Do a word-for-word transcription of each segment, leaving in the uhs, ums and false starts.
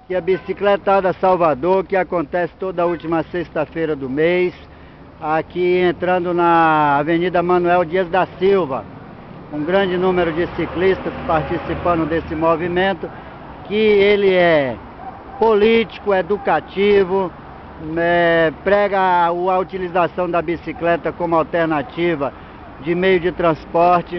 que a Bicicletada Salvador, que acontece toda a última sexta-feira do mês, aqui entrando na Avenida Manuel Dias da Silva. Um grande número de ciclistas participando desse movimento, que ele é político, educativo, é, prega a, a utilização da bicicleta como alternativa de meio de transporte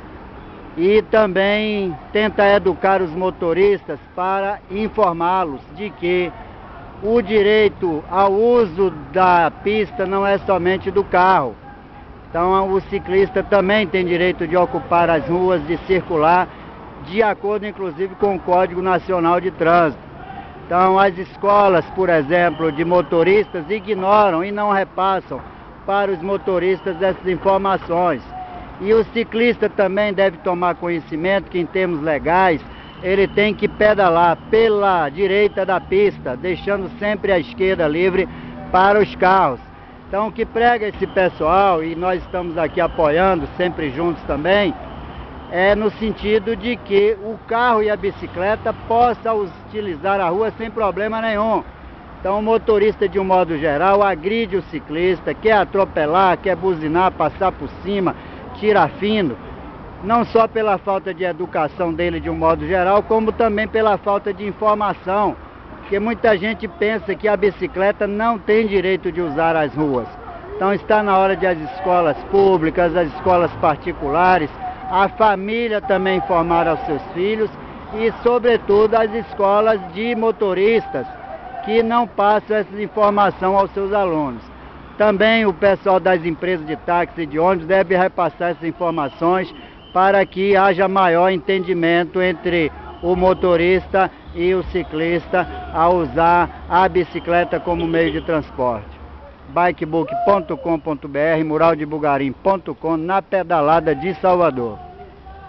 e também tenta educar os motoristas para informá-los de que o direito ao uso da pista não é somente do carro. Então o ciclista também tem direito de ocupar as ruas, de circular, de acordo inclusive com o Código Nacional de Trânsito. Então as escolas, por exemplo, de motoristas ignoram e não repassam para os motoristas essas informações. E o ciclista também deve tomar conhecimento que, em termos legais, ele tem que pedalar pela direita da pista, deixando sempre a esquerda livre para os carros. Então, o que prega esse pessoal, e nós estamos aqui apoiando, sempre juntos também, é no sentido de que o carro e a bicicleta possam utilizar a rua sem problema nenhum. Então, o motorista, de um modo geral, agride o ciclista, quer atropelar, quer buzinar, passar por cima, tirar fino, não só pela falta de educação dele de um modo geral, como também pela falta de informação, porque muita gente pensa que a bicicleta não tem direito de usar as ruas. Então está na hora de as escolas públicas, as escolas particulares, a família também informar aos seus filhos e, sobretudo, as escolas de motoristas que não passam essa informação aos seus alunos. Também o pessoal das empresas de táxi e de ônibus deve repassar essas informações para que haja maior entendimento entre o motorista e o ciclista a usar a bicicleta como meio de transporte. bikebook ponto com ponto br, mural de bugarim ponto com, na pedalada de Salvador.